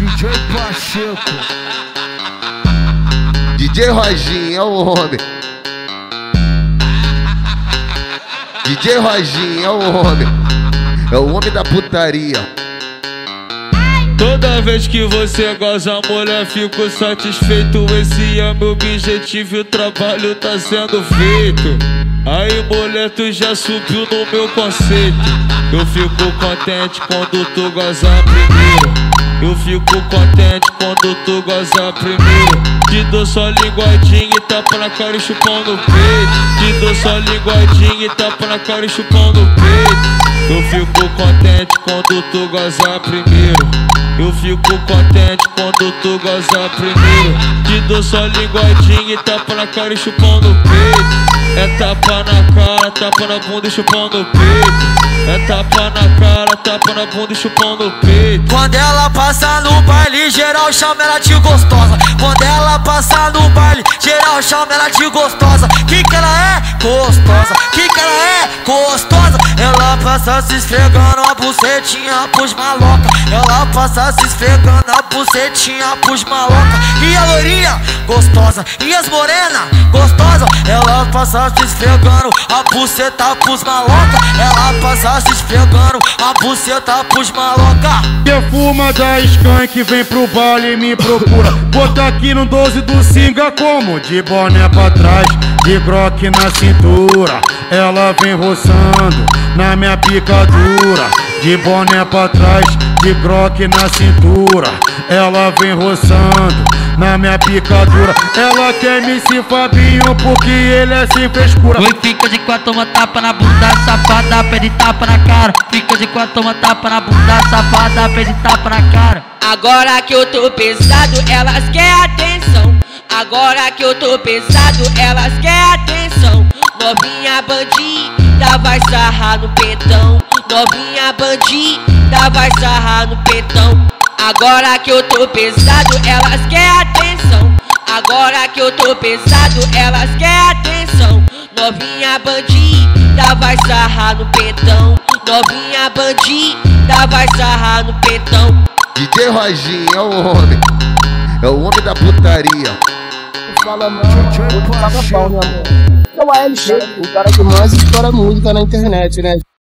DJ Pacheco. DJ Roginho é o homem. DJ Roginho é o homem. É o homem da putaria. Toda vez que você goza, mulher, fico satisfeito. Esse é meu objetivo e o trabalho tá sendo feito. Aí, mulher, tu já subiu no meu conceito. Eu fico contente quando tu goza primeiro. Eu fico contente quando tu goza primeiro. Te dou só linguadinha e tapa na cara e chupão no peito. Te dou só linguadinha e tapa na cara e chupão no peito. Eu fico contente quando tu goza primeiro. Eu fico contente quando tu goza primeiro. Te dou só linguadinha e tapa na cara e chupão no peito. É tapa na cara, tapa na bunda e chupão no peito. É tapa na cara, tapa na bunda e chupão no peito. Quando ela passa no baile, geral chama ela de gostosa. Quando ela passa no baile, geral chama ela de gostosa. Que ela é? Gostosa. Que ela é? Gostosa. Ela passa se esfregando a bucetinha pros maloca. Ela passa se esfregando a bucetinha pros maloca. E a loirinha? Gostosa. E as morena? Gostosa. Ela passa se esfregando a buceta pros maloca. Ela passa se esfregando a buceta pros maloca. Perfuma da Skank, vem pro baile e me procura. Bota aqui no 12 do Singa como de boné pra trás, de groque na cintura. Ela vem roçando na minha picadura. De boné pra trás, de groque na cintura. Ela vem roçando na minha picadura. Ela quer MC Fabinho porque ele é sem frescura. Oi, fica de quatro, toma tapa na bunda, safada, pede tapa na cara. Fica de quatro, toma tapa na bunda, safada, pede tapa na cara. Agora que eu tô pesado, elas querem atenção. Agora que eu tô pesado, elas querem atenção. Novinha bandida vai sarrar no pentão. Novinha bandida vai sarrar no pentão. Agora que eu tô pesado, elas querem atenção. Agora que eu tô pesado, elas querem atenção. Novinha bandida vai sarrar no pentão. Novinha bandida vai sarrar no pentão. DJ Roginho é o homem. É o homem da putaria. Fala, mano, vou te pagar pau, meu amor. É o ALX, o cara que mais estoura música na internet, né?